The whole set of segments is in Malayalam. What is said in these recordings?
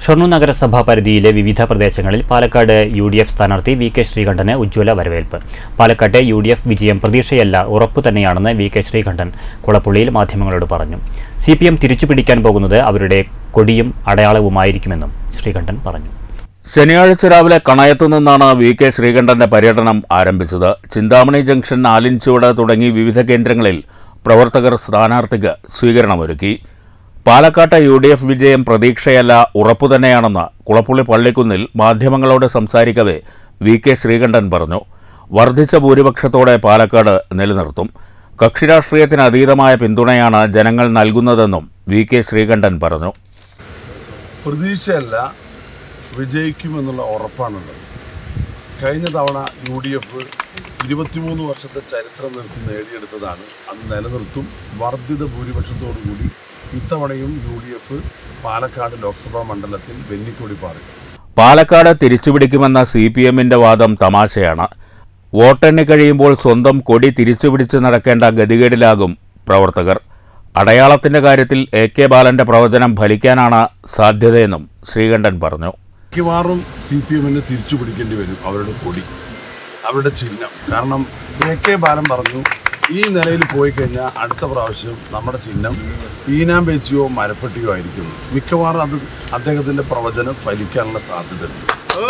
ഷൊർണൂർ നഗരസഭാ പരിധിയിലെ വിവിധ പ്രദേശങ്ങളിൽ പാലക്കാട് UDF സ്ഥാനാർത്ഥി VK ശ്രീകണ്ഠന് ഉജ്ജ്വല വരവേൽപ്പ്. പാലക്കാട്ടെ UDF വിജയം പ്രതീക്ഷയല്ല, ഉറപ്പു തന്നെയാണെന്ന് VK ശ്രീകണ്ഠൻ കുളപ്പുള്ളിയിൽ മാധ്യമങ്ങളോട് പറഞ്ഞു. CPM തിരിച്ചുപിടിക്കാൻ പോകുന്നത് അവരുടെ കൊടിയും അടയാളവുമായിരിക്കുമെന്നും ശ്രീകണ്ഠൻ പറഞ്ഞു. ശനിയാഴ്ച രാവിലെ കണയത്തു നിന്നാണ് VK ശ്രീകണ്ഠന്റെ പര്യടനം ആരംഭിച്ചത്. ചിന്താമണി ജംഗ്ഷൻ, ആലിൻചുവട് തുടങ്ങി വിവിധ കേന്ദ്രങ്ങളിൽ പ്രവർത്തകർ സ്ഥാനാർത്ഥിക്ക് സ്വീകരണമൊരുക്കി. പാലക്കാട്ടെ UDF വിജയം പ്രതീക്ഷയല്ല, ഉറപ്പുതന്നെയാണെന്ന് കുളപ്പുള്ളി പള്ളിക്കുന്നിൽ മാധ്യമങ്ങളോട് സംസാരിക്കവേ VK ശ്രീകണ്ഠൻ പറഞ്ഞു. വർദ്ധിച്ച ഭൂരിപക്ഷത്തോടെ പാലക്കാട് നിലനിർത്തും. കക്ഷിരാഷ്ട്രീയത്തിന് അതീതമായ പിന്തുണയാണ് ജനങ്ങൾ നൽകുന്നതെന്നും VK ശ്രീകണ്ഠൻ പറഞ്ഞു. പ്രതീക്ഷയല്ല, വിജയിക്കുമെന്നുള്ള ഉറപ്പാണുള്ളത്. കഴിഞ്ഞ തവണ UDF 23 വർഷത്തെ ചരിത്രം നിർത്തി നേടിയെടുത്തതാണ്. അത് നിലനിർത്തും. വർദ്ധിത ഭൂരിപക്ഷത്തോടുകൂടി ഇത്തവണയും UDF പാലക്കാട് ലോക്സഭാ മണ്ഡലത്തിൽ വെന്നിക്കൊടി പാറും. പാലക്കാട് തിരിച്ചുപിടിക്കുമെന്ന CPMന്റെ വാദം തമാശയാണ്. വോട്ടെണ്ണി കഴിയുമ്പോൾ സ്വന്തം കൊടി തിരിച്ചുപിടിച്ച് നടക്കേണ്ട ഗതികേടിലാകും പ്രവർത്തകർ. അടയാളത്തിന്റെ കാര്യത്തിൽ AK ബാലന്റെ പ്രവചനം ഫലിക്കാനാണ് സാധ്യതയെന്നും ശ്രീകണ്ഠൻ പറഞ്ഞു. മിക്കവാറും CPMന് തിരിച്ചുപിടിക്കേണ്ടി വരും അവരുടെ കൊടി, അവരുടെ ചിഹ്നം. കാരണം AK ബാലൻ പറഞ്ഞു, ഈ നിലയിൽ പോയി കഴിഞ്ഞാൽ അടുത്ത പ്രാവശ്യം നമ്മുടെ ചിഹ്നം ഈനാമ്പേച്ചിയോ മരപ്പെട്ടിയോ ആയിരിക്കും. മിക്കവാറും അത് അദ്ദേഹത്തിന്റെ പ്രവചനം ഫലിക്കാനുള്ള സാധ്യതയുണ്ട്.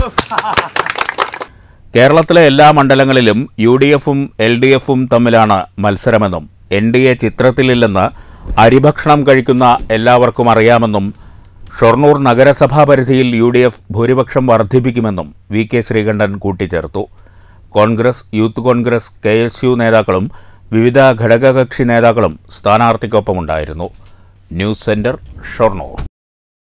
കേരളത്തിലെ എല്ലാ മണ്ഡലങ്ങളിലും UDFും LDFും തമ്മിലാണ് മത്സരമെന്നും NDA ചിത്രത്തിലില്ലെന്ന് അരിഭക്ഷണം കഴിക്കുന്ന എല്ലാവർക്കും അറിയാമെന്നും ഷൊർണൂർ നഗരസഭാ പരിധിയിൽ UDF ഭൂരിപക്ഷം വർദ്ധിപ്പിക്കുമെന്നും VK ശ്രീകണ്ഠൻ കൂട്ടിച്ചേർത്തു. കോൺഗ്രസ്, യൂത്ത് കോൺഗ്രസ്, KSU നേതാക്കളും വിവിധ ഘടകകക്ഷി നേതാക്കളും സ്ഥാനാർത്ഥിക്കൊപ്പമുണ്ടായിരുന്നു. News centre, Shoranur.